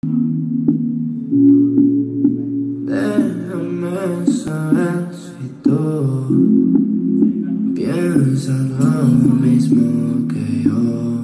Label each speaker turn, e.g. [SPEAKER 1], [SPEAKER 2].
[SPEAKER 1] Déjame saber si tú piensas lo mismo que yo.